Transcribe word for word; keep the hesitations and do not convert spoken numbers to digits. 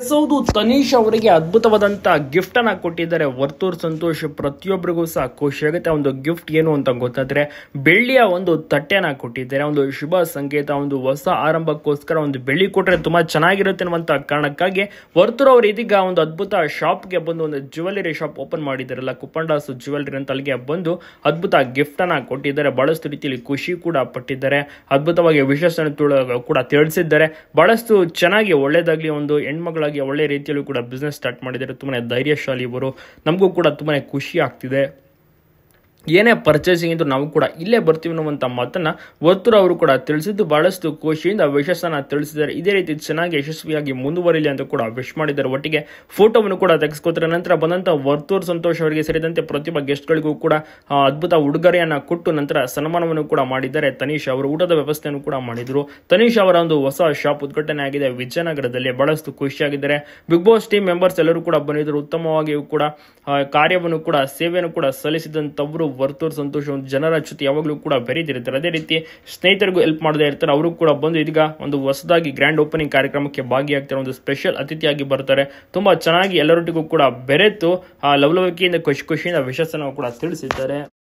ಹೌದು, ತನೀಶ್ ಅವರಿಗೆ ಅದ್ಭುತವಾದಂತ ಗಿಫ್ಟ್ ಅನ್ನ ಕೊಟ್ಟಿದ್ದಾರೆ. ವರ್ತೂರ್ ಸಂತೋಷ್ ಪ್ರತಿಯೊಬ್ಬರಿಗೂ ಸಹ ಖುಷಿ ಆಗುತ್ತೆ. ಒಂದು ಗಿಫ್ಟ್ ಏನು ಅಂತ ಗೊತ್ತಾದ್ರೆ ಬೆಳ್ಳಿಯ ಒಂದು ತಟ್ಟೆನ ಕೊಟ್ಟಿದ್ದಾರೆ. ಒಂದು ಶುಭ ಸಂಕೇತ, ಒಂದು ಹೊಸ ಆರಂಭಕ್ಕೋಸ್ಕರ ಒಂದು ಬೆಳ್ಳಿ ಕೊಟ್ಟರೆ ತುಂಬಾ ಚೆನ್ನಾಗಿರುತ್ತೆ ಅನ್ನುವಂತ ಕಾರಣಕ್ಕಾಗಿ ವರ್ತೂರ್ ಅವರು ಇದೀಗ ಒಂದು ಅದ್ಭುತ ಶಾಪ್ಗೆ ಬಂದು ಒಂದು ಜ್ಯುವೆಲರಿ ಶಾಪ್ ಓಪನ್ ಮಾಡಿದಾರಲ್ಲ, ಕುಪ್ಪಂಡಾಸ್ ಜ್ಯುವೆಲರಿ ಅಂತ, ಅಲ್ಲಿಗೆ ಬಂದು ಅದ್ಭುತ ಗಿಫ್ಟ್ ಅನ್ನ ಕೊಟ್ಟಿದ್ದಾರೆ. ಬಹಳಷ್ಟು ರೀತಿಯಲ್ಲಿ ಖುಷಿ ಕೂಡ ಪಟ್ಟಿದ್ದಾರೆ. ಅದ್ಭುತವಾಗಿ ವಿಶೇಷ ಕೂಡ ತಿಳಿಸಿದ್ದಾರೆ. ಬಹಳಷ್ಟು ಚೆನ್ನಾಗಿ ಒಳ್ಳೇದಾಗ್ಲಿ, ಒಂದು ಹೆಣ್ಮಗಳಾಗಿ ಒಳ್ಳೆ ರೀತಿಯಲ್ಲೂ ಕೂಡ ಬಿಸ್ನೆಸ್ ಸ್ಟಾರ್ಟ್ ಮಾಡಿದ್ದಾರೆ. ತುಂಬಾನೇ ಧೈರ್ಯಶಾಲಿ ಇವರು. ನಮಗೂ ಕೂಡ ತುಂಬಾನೇ ಖುಷಿ ಆಗ್ತಿದೆ. ಏನೇ ಪರ್ಚೇಸಿಂಗ್ ಇದ್ದು ನಾವು ಕೂಡ ಇಲ್ಲೇ ಬರ್ತೀವಿ ಅನ್ನುವಂಥ ಮಾತನ್ನ ವರ್ತೂರ್ ಅವರು ಕೂಡ ತಿಳಿಸಿದ್ದು ಬಹಳಷ್ಟು ಖುಷಿಯಿಂದ ವಿಶೇಷನ ತಿಳಿಸಿದ್ದಾರೆ. ಇದೇ ರೀತಿ ಚೆನ್ನಾಗಿ ಯಶಸ್ವಿಯಾಗಿ ಮುಂದುವರಿಲಿ ಅಂತ ಕೂಡ ವಿಶ್ ಮಾಡಿದ್ದಾರೆ. ಒಟ್ಟಿಗೆ ಫೋಟೋವನ್ನು ಕೂಡ ತೆಗೆಸ್ಕೋತಾರೆ. ನಂತರ ಬಂದಂತ ವರ್ತೂರ್ ಸಂತೋಷ್ ಅವರಿಗೆ ಸೇರಿದಂತೆ ಪ್ರತಿಯೊಬ್ಬ ಗೆಸ್ಟ್ಗಳಿಗೂ ಕೂಡ ಅದ್ಭುತ ಉಡುಗೊರೆಯನ್ನ ಕೊಟ್ಟು ನಂತರ ಸನ್ಮಾನವನ್ನು ಕೂಡ ಮಾಡಿದ್ದಾರೆ. ತನೀಶ್ ಅವರು ಊಟದ ವ್ಯವಸ್ಥೆಯನ್ನು ಕೂಡ ಮಾಡಿದ್ರು. ತನೀಶ್ ಅವರ ಒಂದು ಹೊಸ ಶಾಪ್ ಉದ್ಘಾಟನೆ ಆಗಿದೆ ವಿಜಯನಗರದಲ್ಲಿ. ಬಹಳಷ್ಟು ಖುಷಿಯಾಗಿದ್ದಾರೆ. ಬಿಗ್ ಬಾಸ್ ಟೀಮ್ ಮೆಂಬರ್ಸ್ ಎಲ್ಲರೂ ಕೂಡ ಬಂದಿದ್ರು. ಉತ್ತಮವಾಗಿಯೂ ಕೂಡ ಕಾರ್ಯವನ್ನು ಕೂಡ ಸೇವೆಯನ್ನು ಕೂಡ ಸಲ್ಲಿಸಿದಂತವರು ವರ್ತೂರ್ ಸಂತೋಷ್ ಒಂದು ಜನರ ಜೊತೆ ಯಾವಾಗಲೂ ಕೂಡ ಬೆರೀತಿರ್ತಾರೆ. ಅದೇ ರೀತಿ ಸ್ನೇಹಿತರಿಗೂ ಹೆಲ್ಪ್ ಮಾಡದೇ ಇರ್ತಾರೆ. ಅವರು ಕೂಡ ಬಂದು ಇದೀಗ ಒಂದು ಹೊಸದಾಗಿ ಗ್ರ್ಯಾಂಡ್ ಓಪನಿಂಗ್ ಕಾರ್ಯಕ್ರಮಕ್ಕೆ ಭಾಗಿಯಾಗ್ತಾರೆ. ಒಂದು ಸ್ಪೆಷಲ್ ಅತಿಥಿಯಾಗಿ ಬರ್ತಾರೆ. ತುಂಬಾ ಚೆನ್ನಾಗಿ ಎಲ್ಲರೊಟ್ಟಿಗೂ ಕೂಡ ಬೆರೆತು ಆ ಲವಲವಿಕೆಯಿಂದ ಖುಷಿ ಖುಷಿಯಿಂದ ವಿಶೇಷ ಕೂಡ ತಿಳಿಸಿದ್ದಾರೆ.